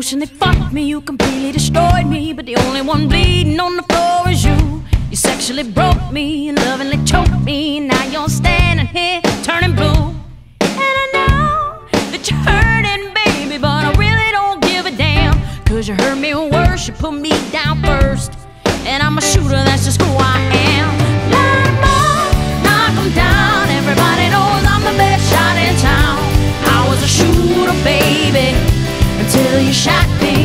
emotionally fucked me, you completely destroyed me, but the only one bleeding on the floor is you. You sexually broke me and lovingly choked me, and now you're standing here turning blue. And I know that you're hurting, baby, but I really don't give a damn, 'cause you hurt me worse, you put me down first, and I'm a shooter, that's just who I am. Light 'em up, knock 'em down, everybody knows I'm the best shot in town. I was a shooter, baby, until you shot me.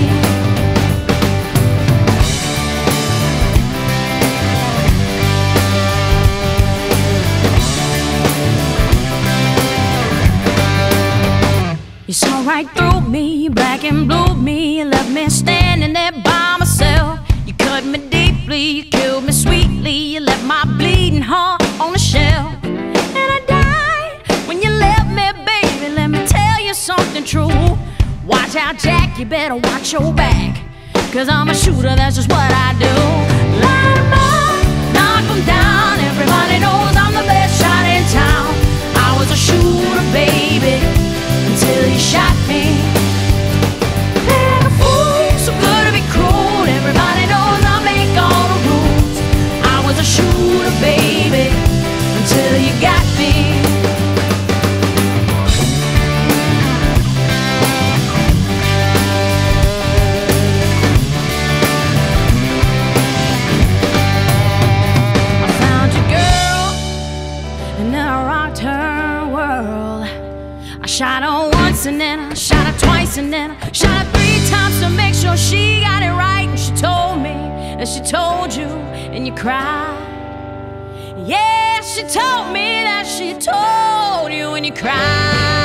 You saw right through me, you black and blue me, you left me standing there by myself. You cut me deeply, you killed me sweetly, you left my bleeding heart on the shelf. And I died when you left me, baby, let me tell you something true. Watch out, Jack, you better watch your back, 'cause I'm a shooter, that's just what I do. Light 'em up, knock 'em down, everybody knows I'm the best shot in town. I was a shooter, baby, until you shot me. Like a fool, so good to be cruel, everybody knows I make all the rules. I was a shooter, baby, until you got me. Shot her once and then I shot her twice and then I shot her 3 times to make sure she got it right. And she told me that she told you and you cried. Yeah, she told me that she told you and you cried.